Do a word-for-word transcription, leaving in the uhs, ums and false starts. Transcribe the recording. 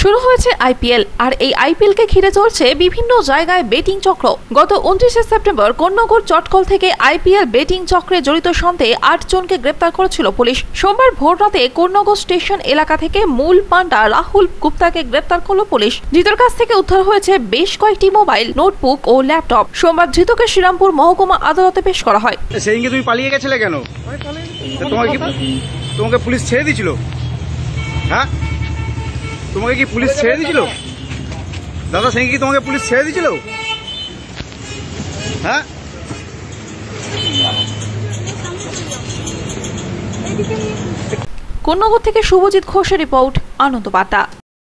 শুরু হয়েছে আইপিএল আর এই আইপিএল কে ঘিরে চলছে বিভিন্ন জায়গায় বেটিং চক্র। গত উনত্রিশে সেপ্টেম্বর কোন্নগর চটকল থেকে আইপিএল বেটিং চক্রে জড়িত সন্দেহে আট জনকে গ্রেপ্তার করেছিল পুলিশ। সোমবার ভোর রাতে কোন্নগর স্টেশন এলাকা থেকে মূল পান্ডা রাহুল গুপ্তাকে গ্রেপ্তার করল পুলিশ। ধৃতের কাছ থেকে উদ্ধার হয়েছে বেশ কয়েকটি মোবাইল, নোটবুক ও ল্যাপটপ। সোমবার ধৃতকে শ্রীরামপুর মহকুমা আদালতে পেশ করা হয়। সেদিনকে তুমি পালিয়ে গেছিলে কেন? তোমাকে তোমাকে পুলিশ ছেড়ে দিয়েছিল? হ্যাঁ, তোমাকে কি পুলিশ ছেড়ে দিয়েছিল? দাদা, সেদিন কি তোমাকে পুলিশ ছেড়ে দিয়েছিল? হ্যাঁ, কোন্নগর থেকে শুভজিৎ ঘোষের রিপোর্ট, আনন্দ বার্তা।